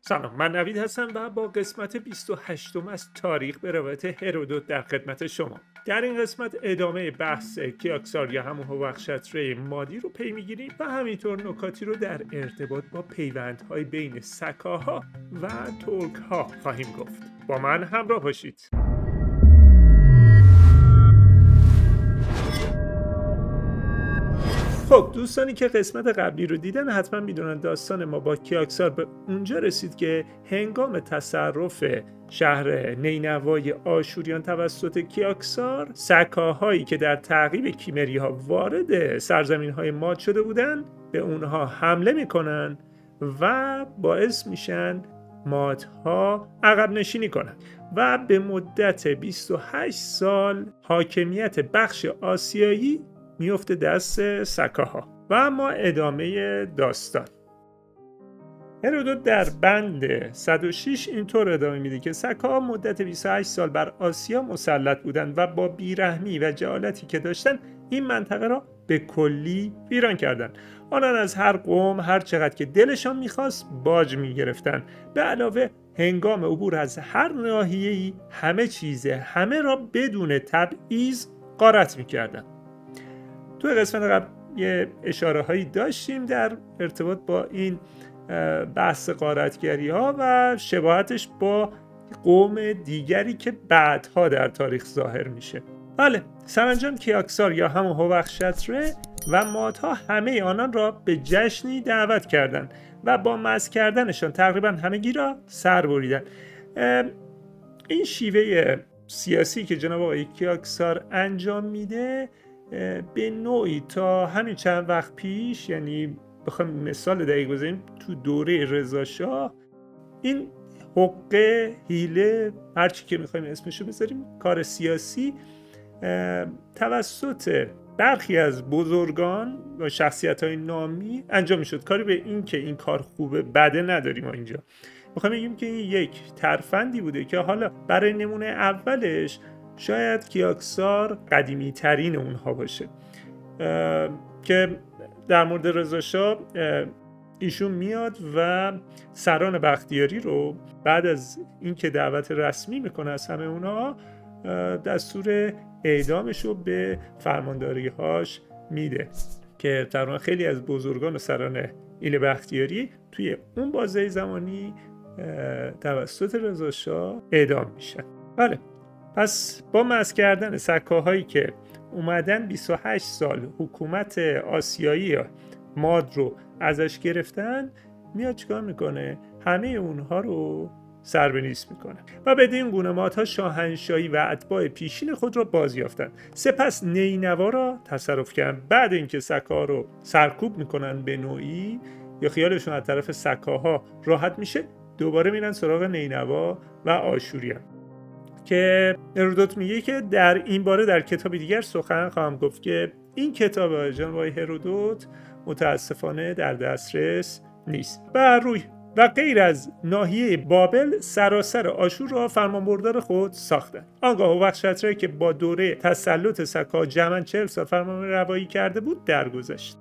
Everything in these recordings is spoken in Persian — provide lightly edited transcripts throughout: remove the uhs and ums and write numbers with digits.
سلام، من نوید هستم و با قسمت 28 از تاریخ به روایت هرودوت در خدمت شما. در این قسمت ادامه بحث کیاکسار یا همون هوخشتره مادی رو پی میگیریم و همینطور نکاتی رو در ارتباط با پیوندهای بین سکاها و ترکها خواهیم گفت. با من همراه باشید. خب دوستانی که قسمت قبلی رو دیدن حتما میدونن داستان ما با کیاکسار به اونجا رسید که هنگام تصرف شهر نینوای آشوریان توسط کیاکسار، سکاهایی که در تعقیب کیمری ها وارد سرزمین های ماد شده بودن به اونها حمله میکنن و باعث میشن مادها عقب نشینی کنن و به مدت 28 سال حاکمیت بخش آسیایی میفته دست سکاها. و اما ادامه داستان. هرودوت در بند 106 اینطور ادامه میده که سکاها مدت 28 سال بر آسیا مسلط بودند و با بیرحمی و جهالتی که داشتن این منطقه را به کلی ویران کردند. آنان از هر قوم هر چقدر که دلشان میخواست باج میگرفتند. به علاوه هنگام عبور از هر ناحیه‌ای همه را بدون تبعیض غارت میکردند. توی قسمت قبل یه اشاره هایی داشتیم در ارتباط با این بحث غارتگری ها و شباهتش با قوم دیگری که بعدها در تاریخ ظاهر میشه. بله، سرانجام کیاکسار یا همون هوخشتره و مادها همه آنان را به جشنی دعوت کردند و با مست کردنشان تقریبا همگی را سر بریدند. این شیوه سیاسی که جناب آقای کیاکسار انجام میده به نوعی تا همین چند وقت پیش، یعنی بخوام مثال دقیق بزنیم تو دوره رضاشاه، این حقه، حیله، هرچی که میخوایم اسمشو بذاریم، کار سیاسی توسط برخی از بزرگان و شخصیت‌های نامی انجام میشد. کاری به این که این کار خوبه بده نداریم ما اینجا. میخوایم بگیم که این یک ترفندی بوده که حالا برای نمونه اولش شاید کیاکسار قدیمی ترین اونها باشه که در مورد رضاشاه ایشون میاد و سران بختیاری رو بعد از اینکه دعوت رسمی میکنه از همه اونها دستور اعدامش رو به فرمانداری هاش میده که تقریبا خیلی از بزرگان و سران ایل بختیاری توی اون بازه زمانی توسط رضاشاه اعدام میشن. بله، پس با مست کردن سکاهایی که اومدن 28 سال حکومت آسیایی ماد رو ازش گرفتن، میاد چیکار میکنه؟ همه اونها رو سر به نیست میکنه و بدین گونه مادها شاهنشاهی و اتباع پیشین خود را بازیافتند. سپس نینوا را تصرف کردن. بعد اینکه سکاها رو سرکوب میکنن به نوعی یا خیالشون از طرف سکاها راحت میشه، دوباره میرن سراغ نینوا و آشوریان که هرودوت میگه که در این باره در کتاب دیگر سخن خواهم گفت که این کتاب جناب آقای هرودوت متاسفانه در دسترس نیست. و روی و غیر از ناحیه بابل سراسر آشور را فرمانبردار خود ساختند. آنگاه هوخشتره که با دوره تسلط سکاها جمعاً 40 سال فرمان روایی کرده بود درگذشت.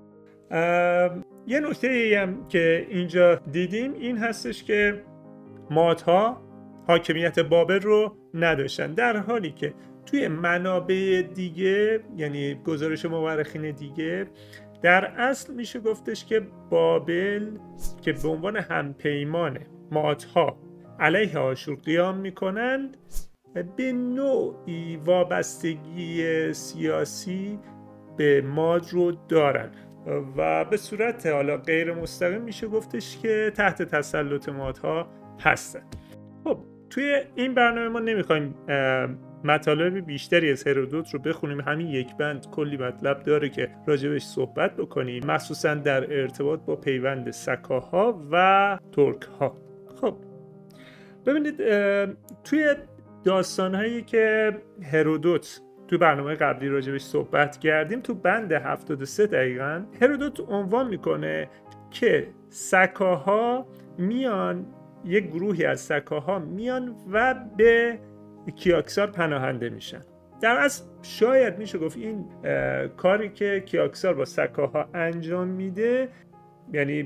یه نکته هم که اینجا دیدیم این هستش که مادها حاکمیت بابل رو نداشتن، در حالی که توی منابع دیگه، یعنی گزارش مورخین دیگه، در اصل میشه گفتش که بابل که به عنوان همپیمان مادها علیه آشور قیام میکنند به نوعی وابستگی سیاسی به ماد رو دارن و به صورت حالا غیر مستقیم میشه گفتش که تحت تسلط مادها هستن. خب توی این برنامه ما نمیخوایم مطالب بیشتری از هرودوت رو بخونیم، همین یک بند کلی مطلب داره که راجبش صحبت بکنیم، مخصوصا در ارتباط با پیوند سکاها و ترکها. خب ببینید، توی داستانهایی که هرودوت تو برنامه قبلی راجبش صحبت کردیم، تو بند 73 دقیقاً هرودوت عنوان میکنه که سکاها میان، یک گروهی از سکاها میان و به کیاکسار پناهنده میشن. در اصل شاید میشه گفت این کاری که کیاکسار با سکاها انجام میده، یعنی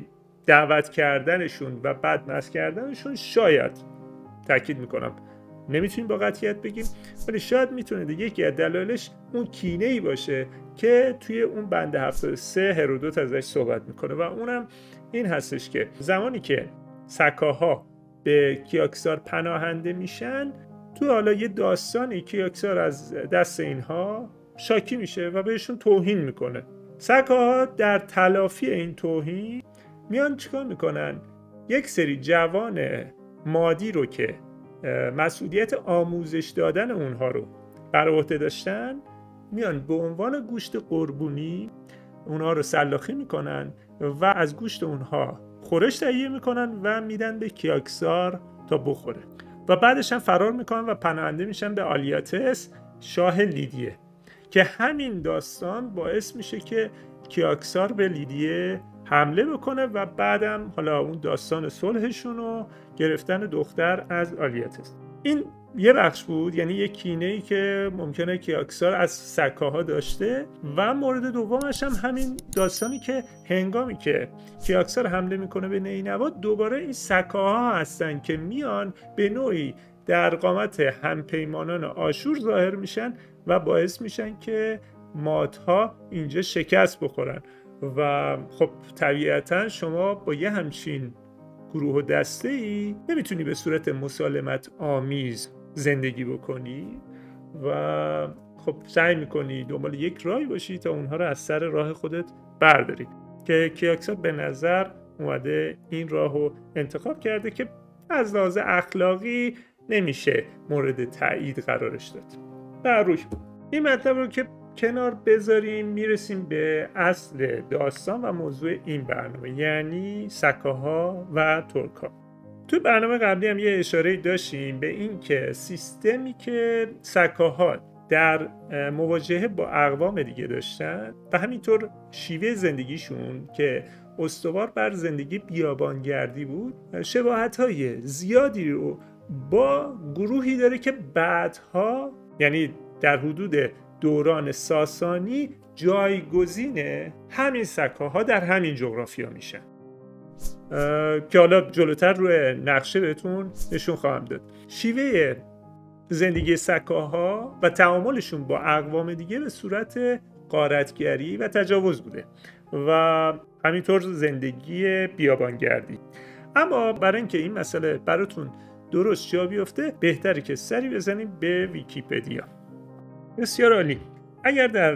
دعوت کردنشون و بدمست کردنشون شاید، تاکید میکنم نمیتونیم با قطعیت بگیم، ولی شاید میتونه یکی از دلایلش اون کینه‌ای باشه که توی اون بند 73 هرودوت ازش صحبت میکنه و اونم این هستش که زمانی که سکاها به کیاکسار پناهنده میشن، تو حالا یه داستانی کیاکسار از دست اینها شاکی میشه و بهشون توهین میکنه. سکاها در تلافی این توهین میان چیکار میکنن؟ یک سری جوان مادی رو که مسئولیت آموزش دادن اونها رو بر عهده داشتن، میان به عنوان گوشت قربونی اونها رو سلاخی میکنن و از گوشت اونها خورش تهیه میکنن و میدن به کیاکسار تا بخوره و بعدش هم فرار میکنن و پناهنده میشن به آلیاتس شاه لیدیه، که همین داستان باعث میشه که کیاکسار به لیدیه حمله بکنه و بعدم حالا اون داستان صلحشون و گرفتن دختر از آلیاتس. این یه بخش بود، یعنی یه کینه‌ای که ممکنه کیاکسار از سکاها داشته، و مورد دومش هم همین داستانی که هنگامی که کیاکسار حمله میکنه به نینوا، دوباره این سکاها هستن که میان به نوعی در قامت همپیمانان آشور ظاهر میشن و باعث میشن که مادها اینجا شکست بخورن. و خب طبیعتا شما با یه همچین گروه و دسته‌ای نمیتونی به صورت مسالمت آمیز زندگی بکنی و خب سعی میکنی دنبال یک راهی باشی تا اونها رو از سر راه خودت برداری، که کیاکسار به نظر اومده این راهو انتخاب کرده که از لحاظ اخلاقی نمیشه مورد تایید قرارش داد. بر روی این مطلب رو که کنار بذاریم، میرسیم به اصل داستان و موضوع این برنامه، یعنی سکاها و ترک‌ها. تو برنامه قبلی هم یه اشاره داشتیم به این که سیستمی که سکاها در مواجهه با اقوام دیگه داشتن و همینطور شیوه زندگیشون که استوار بر زندگی بیابانگردی بود، شباهت‌های زیادی رو با گروهی داره که بعدها، یعنی در حدود دوران ساسانی، جایگزین همین سکاها در همین جغرافیا میشن، که حالا جلوتر روی نقشه بهتون نشون خواهم داد. شیوه زندگی سکاها و تعاملشون با اقوام دیگه به صورت غارتگری و تجاوز بوده و همینطور زندگی بیابانگردی. اما برای اینکه این مسئله براتون درست جا بیفته، بهتره که سری بزنیم به ویکی‌پدیا. بسیار عالی. اگر در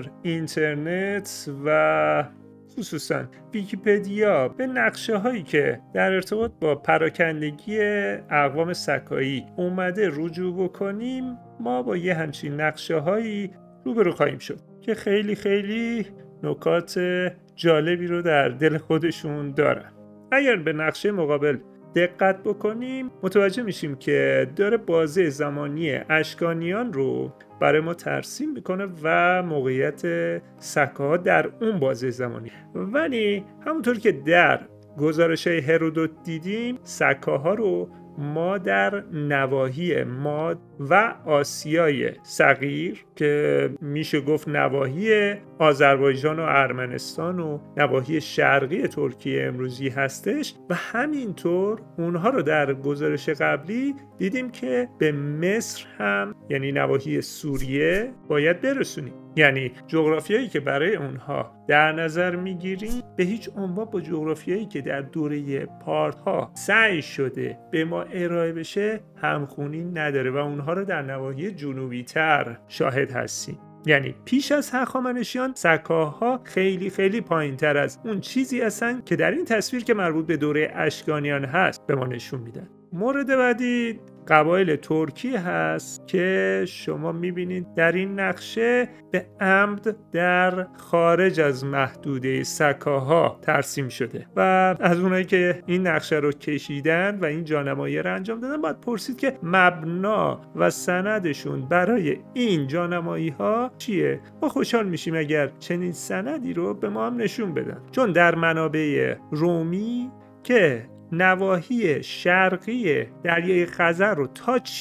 اینترنت و خصوصا ویکی‌پدیا به نقشه هایی که در ارتباط با پراکندگی اقوام سکایی اومده رجوع بکنیم، ما با یه همچین نقشه هایی روبرو خواهیم شد که خیلی خیلی نکات جالبی رو در دل خودشون دارن. اگر به نقشه مقابل دقت بکنیم، متوجه میشیم که داره بازه زمانی اشکانیان رو برای ما ترسیم میکنه و موقعیت سکاها در اون بازه زمانی. ولی همونطور که در گزارش های هرودوت دیدیم، سکاها رو ما در نواحی ماد و آسیای صغیر که میشه گفت نواحی آذربایجان و ارمنستان و نواحی شرقی ترکیه امروزی هستش، و همینطور اونها رو در گزارش قبلی دیدیم که به مصر هم، یعنی نواحی سوریه، باید برسونیم. یعنی جغرافیایی که برای اونها در نظر میگیریم به هیچ عنوان با جغرافیایی که در دوره پارتها سعی شده به ما ارائه بشه همخونی نداره و اونها رو در نواحی جنوبی تر شاهد هستیم. یعنی پیش از هخامنشیان سکاها خیلی خیلی پایین تر از اون چیزی هستن که در این تصویر که مربوط به دوره اشکانیان هست به ما نشون میدن. مورد بعدی قبایل ترکی هست که شما میبینید در این نقشه به عمد در خارج از محدوده سکاها ترسیم شده و از اونایی که این نقشه رو کشیدن و این جانمایی رو انجام دادن باید پرسید که مبنا و سندشون برای این جانمایی ها چیه؟ ما خوشحال میشیم اگر چنین سندی رو به ما هم نشون بدن، چون در منابع رومی که نواحی شرقی دریای خزر رو تا چین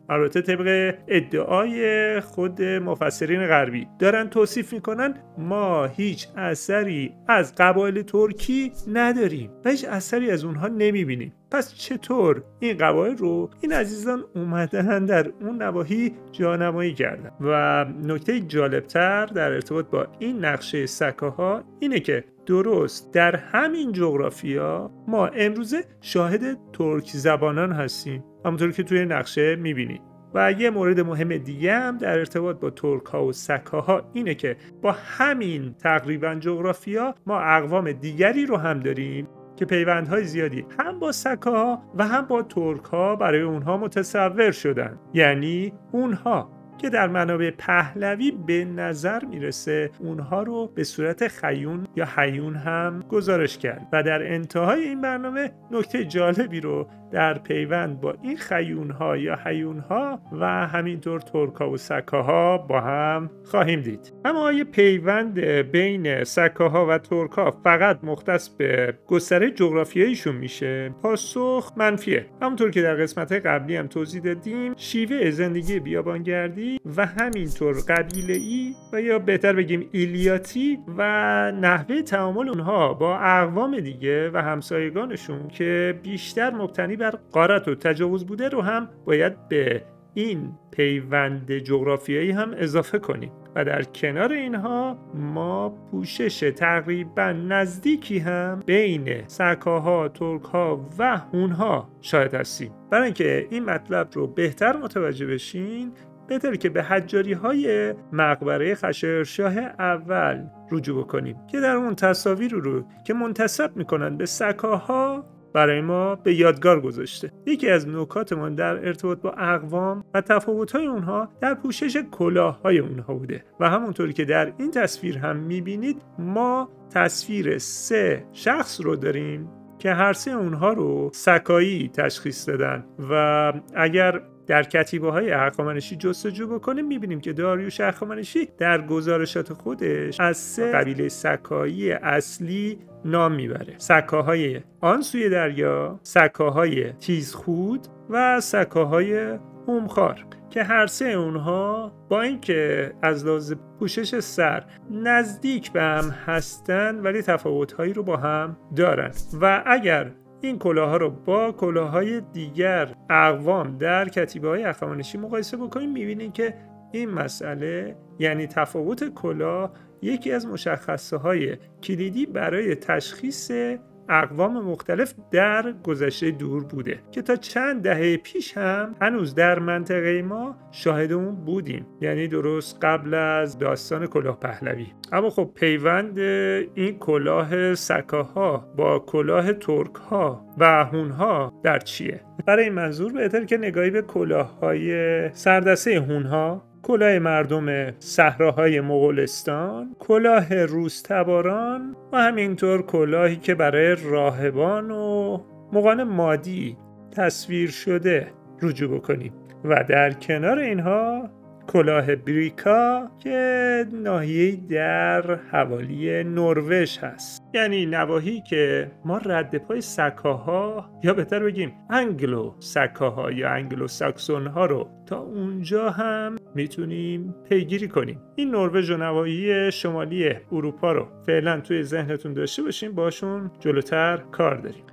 البته طبق ادعای خود مفسرین غربی دارن توصیف میکنن ما هیچ اثری از قبایل ترکی نداریم و هیچ اثری از اونها نمیبینیم. پس چطور این قبایل رو این عزیزان اومدن در اون نواحی جانمایی کردن؟ و نکته جالبتر در ارتباط با این نقشه سکاها اینه که درست در همین جغرافیا ما امروزه شاهد ترک زبانان هستیم، همونطور که توی نقشه میبینید. و یه مورد مهم دیگه هم در ارتباط با ترک ها و سکاها اینه که با همین تقریبا جغرافیا ما اقوام دیگری رو هم داریم که پیوندهای زیادی هم با سکاها و هم با ترک ها برای اونها متصور شدن. یعنی اونها که در منابع پهلوی به نظر میرسه اونها رو به صورت خیون یا حیون هم گزارش کرد. و در انتهای این برنامه نکته جالبی رو در پیوند با این خیونها یا حیونها و همینطور ترکا و سکاها با هم خواهیم دید. اما آیا پیوند بین سکاها و ترکا فقط مختص به گستره جغرافیاییشون میشه؟ پاسخ منفیه. همونطور که در قسمت قبلی هم توضیح دادیم، شیوه زندگی بیابانگردی و همینطور قبیله‌ای و یا بهتر بگیم ایلیاتی و نحوه تعامل اونها با اقوام دیگه و همسایگانشون که بیشتر مبتنی بر غارت و تجاوز بوده رو هم باید به این پیوند جغرافیایی هم اضافه کنیم. و در کنار اینها ما پوشش تقریبا نزدیکی هم بین سکاها، ترکها و هونها شاهد هستیم. برای اینکه این مطلب رو بهتر متوجه بشین بهتره که به حجاری‌های مقبره خشایارشاه اول رجوع بکنیم که در اون تصاویر رو که منتسب میکنن به سکاها برای ما به یادگار گذاشته. یکی از نکاتمان در ارتباط با اقوام و تفاوت‌های اونها در پوشش کلاه‌های اونها بوده و همونطوری که در این تصویر هم می‌بینید ما تصویر 3 شخص رو داریم که هر 3 اونها رو سکایی تشخیص دادن و اگر در کتیبه‌های هخامنشی جستجو بکنیم می‌بینیم که داریوش هخامنشی در گزارشات خودش از 3 قبیله سکایی اصلی نام میبره: سکاهای آن سوی دریا، سکاهای تیزخود و سکاهای هومخوار که هر 3 اونها با اینکه از لحاظ پوشش سر نزدیک به هم هستن ولی تفاوت‌هایی رو با هم دارن. و اگر این کلاه‌ها رو با کلاه‌های دیگر اقوام در کتیبه‌های هخامنشی مقایسه بکنیم می‌بینیم که این مسئله یعنی تفاوت کلاه یکی از مشخصه‌های کلیدی برای تشخیص اقوام مختلف در گذشته دور بوده که تا چند دهه پیش هم هنوز در منطقه ما شاهد اون بودیم، یعنی درست قبل از داستان کلاه پهلوی. اما خب پیوند این کلاه سکاها با کلاه ترک‌ها و هونها در چیه؟ برای این منظور بهتر که نگاهی به کلاه‌های سردسته هونها، کلاه مردم صحراهای مغولستان، کلاه روس‌تباران و همینطور کلاهی که برای راهبان و مغان مادی تصویر شده رجوع بکنیم. و در کنار اینها کلاه بریکا که ناحیه‌ای در حوالی نروژ هست، یعنی نواحی که ما رد پای سکاها یا بهتر بگیم انگلو سکاها یا انگلو ساکسون ها رو تا اونجا هم میتونیم پیگیری کنیم. این نروژ و نواحی شمالی اروپا رو فعلا توی ذهنتون داشته باشین، باشون جلوتر کار داریم.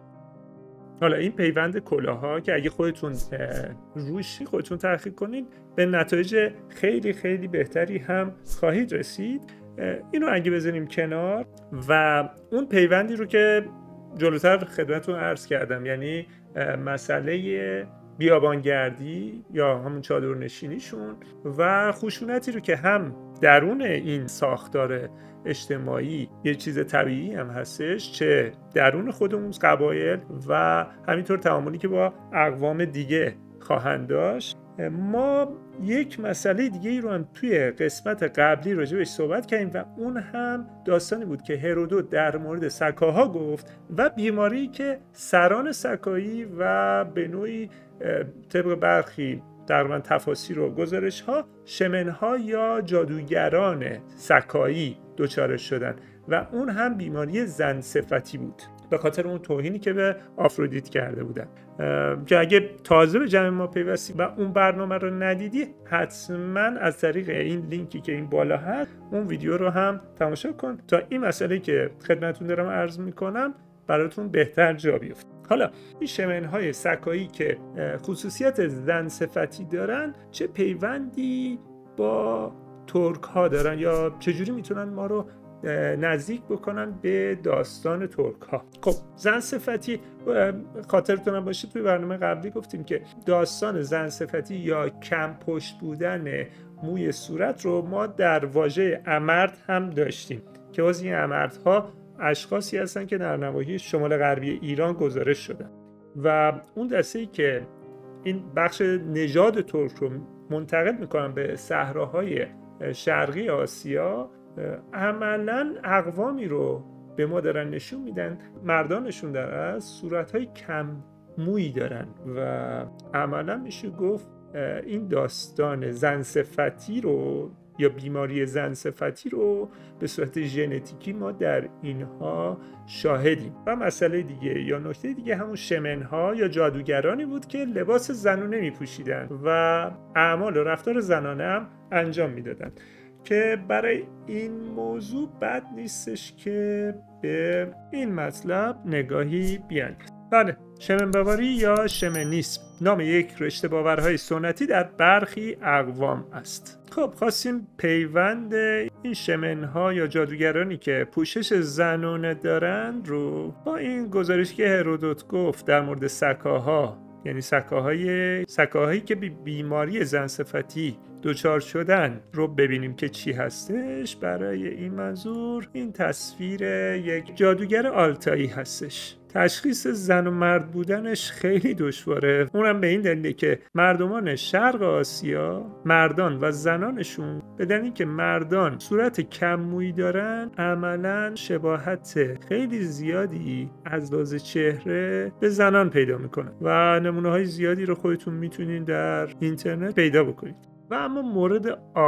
حالا این پیوند کلاه‌ها که اگه خودتون روش خودتون تحقیق کنید به نتایج خیلی خیلی بهتری هم خواهید رسید. اینو اگه بذاریم کنار و اون پیوندی رو که جلوتر خدمتتون عرض کردم، یعنی مسئله بیابانگردی یا همون چادرنشینیشون و خشونتی رو که هم درون این ساختار اجتماعی یه چیز طبیعی هم هستش، چه درون خودمون قبایل و همینطور تعاملی که با اقوام دیگه خواهند داشت. ما یک مسئله دیگه ای رو هم توی قسمت قبلی راجبش صحبت کردیم و اون هم داستانی بود که هرودوت در مورد سکاها گفت و بیماری که سران سکایی و به نوعی طبق برخی تقریبا تفاسیر و گزارش ها شمنها یا جادوگران سکایی دچارش شدن و اون هم بیماری زن صفتی بود. به خاطر اون توهینی که به آفرودیت کرده بودن. که اگه تازه به جمع ما پیوستی و اون برنامه رو ندیدی، حتما از طریق این لینکی که این بالا هست اون ویدیو رو هم تماشا کن تا این مسئله که خدمتتون دارم عرض میکنم براتون بهتر جا بیفته. حالا این شمنهای سکایی که خصوصیت زن صفتی دارن چه پیوندی با ترک ها دارن یا چجوری میتونن ما رو نزدیک بکنن به داستان ترک ها؟ خب زن صفتی، خاطرتون باشه توی برنامه قبلی گفتیم که داستان زن صفتی یا کم پشت بودن موی صورت رو ما در واژه امرد هم داشتیم که باز این امردها اشخاصی هستن که در نواحی شمال غربی ایران گزارش شدن و اون دسته‌ای که این بخش نژاد ترک رو منتقل میکنن به صحراهای شرقی آسیا، عملاً اقوامی رو به ما دارن نشون میدن مردانشون در صورتهای کم مویی دارن و عملاً میشه گفت این داستان زن صفتی رو یا بیماری زن صفتی رو به صورت ژنتیکی ما در اینها شاهدیم. و مسئله دیگه یا نکته دیگه همون شمنها یا جادوگرانی بود که لباس زنونه میپوشیدن و اعمال و رفتار زنانه هم انجام میدادن که برای این موضوع بد نیستش که به این مطلب نگاهی بیاندازیم. بله، شمنباوری یا شمنیسم نام یک رشته باورهای سنتی در برخی اقوام است. خب خواستیم پیوند این شمنها یا جادوگرانی که پوشش زنانه دارند رو با این گزارشی که هرودوت گفت در مورد سکاها، یعنی سکاهایی که بیماری زن صفتی دچار شدن رو ببینیم که چی هستش. برای این منظور این تصویر یک جادوگر آلتایی هستش. تشخیص زن و مرد بودنش خیلی دشواره، اونم به این دلیله که مردمان شرق آسیا، مردان و زنانشون، بدن که مردان صورت کم مویی دارن، عملاً شباهت خیلی زیادی از لحاظ چهره به زنان پیدا میکنن و نمونه های زیادی رو خودتون میتونین در اینترنت پیدا بکنید. و اما مورد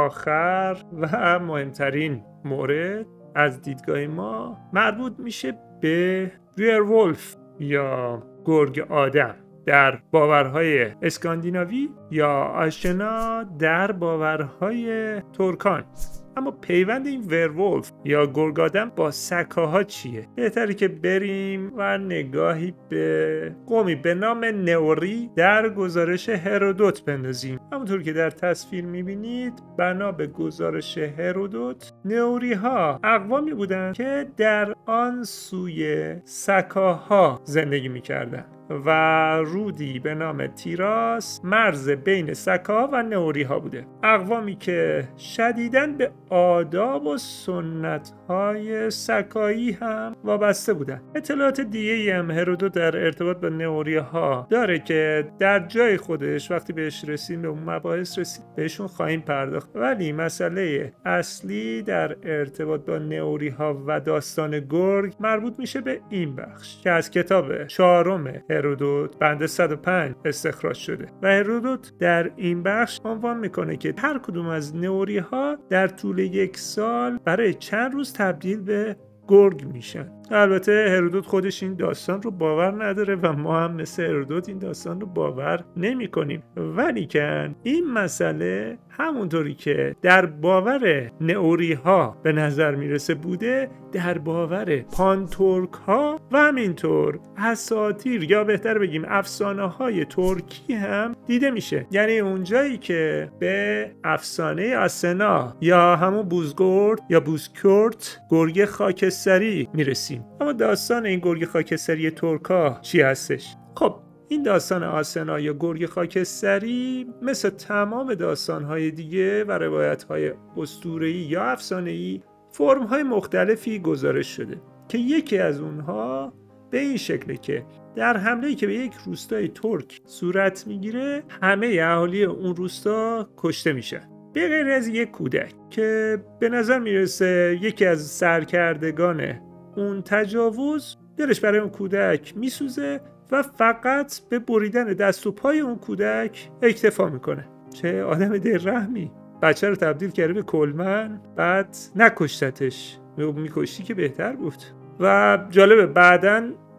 آخر و مهمترین مورد از دیدگاه ما مربوط میشه به ویرولف یا گرگ آدم در باورهای اسکاندیناوی یا آشنا در باورهای ترکان. اما پیوند این ویرولف یا گرگ آدم با سکاها چیه؟ بهتره که بریم و نگاهی به قومی به نام نئوری در گزارش هرودوت بندازیم. همونطور که در تصویر میبینید، بنا به گزارش هرودوت، نئوری ها اقوامی بودن که در آن سوی سکاها زندگی میکردن و رودی به نام تیراس مرز بین سکاها و نئوری ها بوده. اقوامی که شدیداً به آداب و سنت های سکایی هم وابسته بودن. اطلاعات دیگه هم هرودوت در ارتباط با نئوری ها داره که در جای خودش وقتی بهش رسیم، به اون مباحث رسیم، بهشون خواهیم پرداخت. ولی مسئله اصلی در ارتباط با نئوری ها و داستان گرگ مربوط میشه به این بخش که از کتاب 4 هرودوت بند 105 استخراج شده و هرودوت در این بخش عنوان میکنه که هر کدوم از نئوری ها در طول یک سال برای چند روز تبدیل به گرگ میشن. البته هرودوت خودش این داستان رو باور نداره و ما هم مثل هرودوت این داستان رو باور نمی کنیم. ولی که این مسئله همونطوری که در باور نئوری ها به نظر میرسه بوده، در باور پانتورک ها و همینطور اساطیر یا بهتر بگیم افسانه های ترکی هم دیده میشه. یعنی اونجایی که به افسانه آسنا یا همون بوزگورد یا بوزکورت گرگ خاکستری میرسیم. اما داستان این گرگ خاکستری ترکا چی هستش؟ خب این داستان آسنا یا گرگ خاکستری مثل تمام داستان‌های دیگه و روایت‌های اسطوره‌ای یا افسانه‌ای فرم‌های مختلفی گزارش شده که یکی از اونها به این شکله که در حمله‌ای که به یک روستای ترک صورت میگیره، همه اهالی اون روستا کشته میشن به غیر از یک کودک که به نظر میرسه یکی از سرکردگان اون تجاوز دلش برای اون کودک میسوزه و فقط به بریدن دست و پای اون کودک اکتفا میکنه. چه آدم دلرحمی، بچه رو تبدیل کرده به کلمن، بعد نکشتتش، میکشتی که بهتر بود. و جالبه بعدن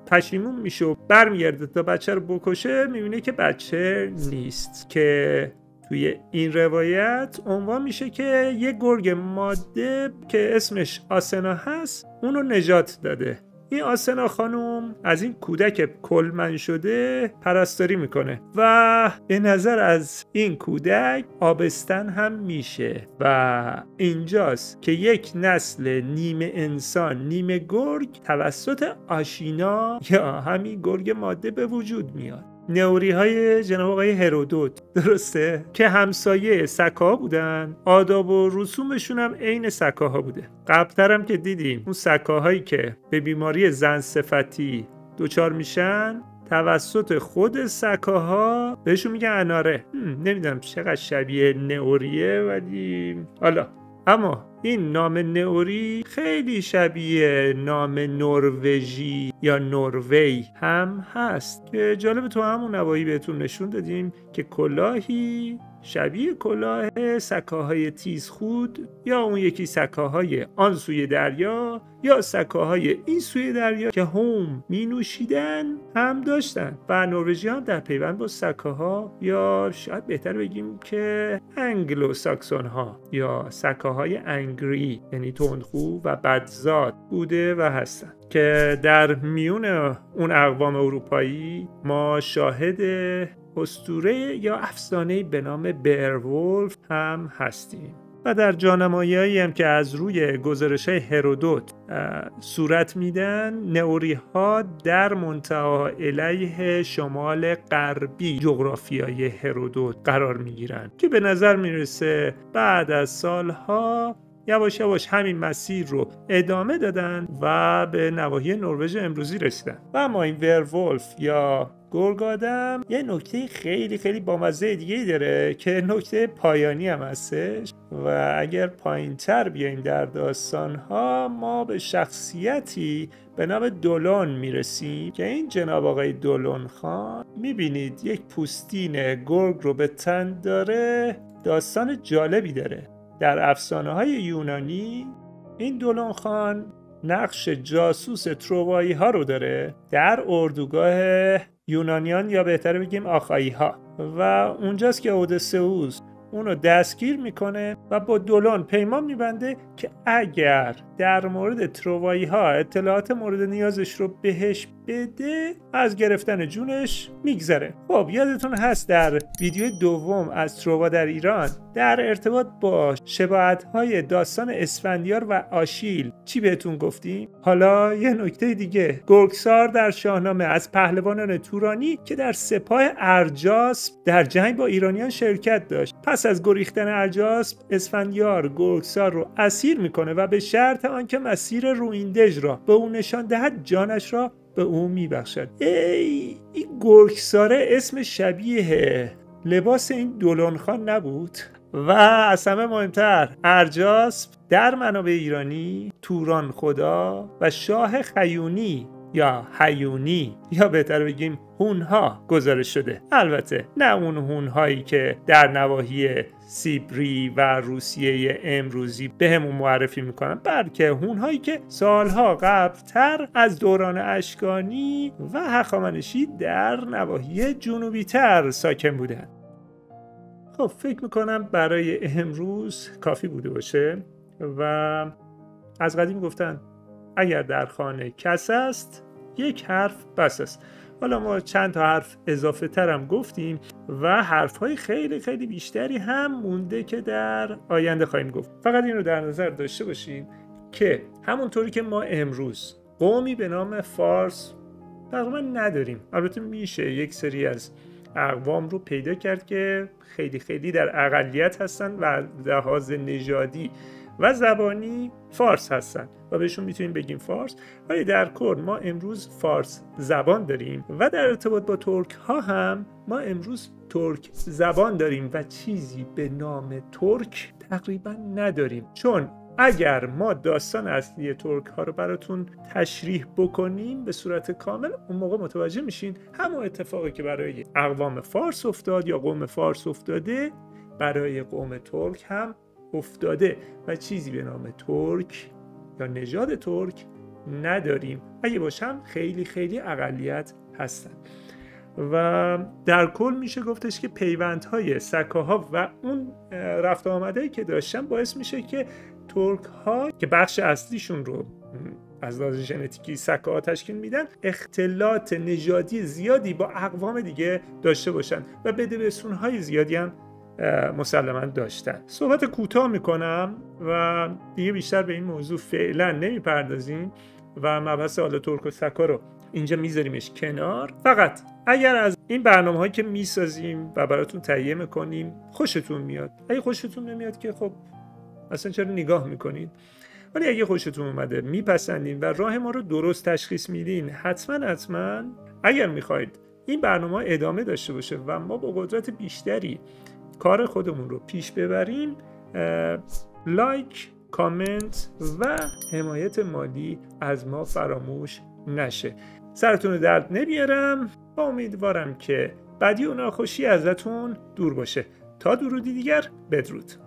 پشیمون میشه و برمیگرده تا بچه رو بکشه، میبینه که بچه نیست، که توی این روایت عنوان میشه که یه گرگ ماده که اسمش آسنا هست اونو نجات داده. این آسنا خانم از این کودک کلمن شده پرستاری میکنه و به نظر از این کودک آبستن هم میشه و اینجاست که یک نسل نیمه انسان نیمه گرگ توسط آشینا یا همین گرگ ماده به وجود میاد. نئوری های جناب آقای هرودوت، درسته؟ که همسایه سکاها بودن، آداب و رسومشون هم عین سکاها بوده. قبلتر هم که دیدیم اون سکاهایی که به بیماری زن صفتی دچار میشن توسط خود سکاها بهشون میگن اناره. نمیدونم چقدر شبیه نئوریه، ولی حالا اما این نام نئوری خیلی شبیه نام نروژی یا نروژ هم هست که جالب تو همون نواحی بهتون نشون دادیم که کلاهی شبیه کلاه سکاهای تیزخود یا اون یکی سکاهای آن سوی دریا یا سکاهای این سوی دریا که هم می نوشیدن هم داشتن و نروژی هم در پیوند با سکاها یا شاید بهتر بگیم که انگلو ساکسون ها یا سکاهای انگری یعنی تندخو و بدزاد بوده و هستن که در میون اون اقوام اروپایی ما شاهد اسطوره یا افسانه‌ای به نام بیرولف هم هستیم و در جانمایی‌هایی هم که از روی گزارش‌های هرودوت صورت میدن، نئوری ها در منتهی علیه شمال غربی جغرافیای هرودوت قرار میگیرن که به نظر میرسه بعد از سالها یواش یواش همین مسیر رو ادامه دادن و به نواحی نروژ امروزی رسیدن. و اما این ورولف یا گرگ آدم یه نکته خیلی خیلی بامزه دیگه داره که نکته پایانی هم هستش و اگر پایین‌تر بیایم در داستان‌ها ما به شخصیتی به نام دولون میرسیم که این جناب آقای دولون خان میبینید یک پوستین گرگ رو به تن داره. داستان جالبی داره. در افسانه‌های یونانی این دولون خان نقش جاسوس تروایی ها رو داره در اردوگاه یونانیان یا بهتر بگیم آخایی ها و اونجاست که اودیسئوس اونو دستگیر میکنه و با دولون پیمان میبنده که اگر در مورد تروایی ها اطلاعات مورد نیازش رو بهش بده از گرفتن جونش میگذره. خب یادتون هست در ویدیو دوم از تروا در ایران در ارتباط با شباهت‌های داستان اسفندیار و آشیل چی بهتون گفتیم؟ حالا یه نکته دیگه، گرگسار در شاهنامه از پهلوانان تورانی که در سپاه ارجاسپ در جنگ با ایرانیان شرکت داشت. پس از گریختن ارجاسپ اسفندیار گرگسار رو اسیر میکنه و به شرط آنکه مسیر رویندژ را به او نشان دهد جانش را به او میبخشد. این گرگساره اسم شبیه لباس این دولون خان نبود؟ و از همه مهمتر ارجاسپ در منابع ایرانی توران خدا و شاه خیونی یا هیونی یا بهتر بگیم هونها گزارش شده. البته نه اون هونهایی که در نواحی سیبری و روسیه امروزی به همون معرفی میکنن، بلکه هونهایی که سالها قبلتر از دوران اشکانی و هخامنشی در نواحی جنوبی تر ساکن بودن. خب فکر میکنم برای امروز کافی بوده باشه و از قدیم گفتن اگر در خانه کس است یک حرف بس است. حالا ما چند تا حرف اضافه تر هم گفتیم و حرفهای خیلی خیلی بیشتری هم مونده که در آینده خواهیم گفت. فقط این رو در نظر داشته باشین که همونطوری که ما امروز قومی به نام فارس تقریبا نداریم، البته میشه یک سری از اقوام رو پیدا کرد که خیلی خیلی در اقلیت هستن و لحاظ نژادی و زبانی فارس هستن و بهشون میتونیم بگیم فارس، ولی در کل ما امروز فارس زبان داریم و در ارتباط با ترک ها هم ما امروز ترک زبان داریم و چیزی به نام ترک تقریبا نداریم. چون اگر ما داستان اصلی ترک ها رو براتون تشریح بکنیم به صورت کامل، اون موقع متوجه میشین همون اتفاقی که برای اقوام فارس افتاد یا قوم فارس افتاده برای قوم ترک هم افتاده و چیزی به نام ترک یا نژاد ترک نداریم، اگه باشن خیلی خیلی اقلیت هستن. و در کل میشه گفتش که پیوندهای سکاها و اون رفت آمده‌ای که داشتن باعث میشه که ترک ها که بخش اصلیشون رو از لحاظ ژنتیکی سکاها تشکیل میدن اختلاط نژادی زیادی با اقوام دیگه داشته باشن و بدبستون‌های زیادی هم مسلماً داشتن. صحبت کوتاه میکنم و دیگه بیشتر به این موضوع فعلا نمیپردازیم و مبحث حالا ترک و سکا رو اینجا میذاریمش کنار. فقط اگر از این برنامه‌هایی که میسازیم و براتون تهیه میکنیم خوشتون میاد، اگه خوشتون نمیاد که خب اصلا چرا نگاه میکنید، ولی اگه خوشتون اومده میپسندین و راه ما رو درست تشخیص میدین، حتما اگر میخواید این برنامه ادامه داشته باشه و ما با قدرت بیشتری کار خودمون رو پیش ببریم، لایک، کامنت و حمایت مالی از ما فراموش نشه. سرتون رو درد نمیارم، با امیدوارم که بدی و ناخوشی ازتون دور باشه. تا درودی دیگر، بدرود.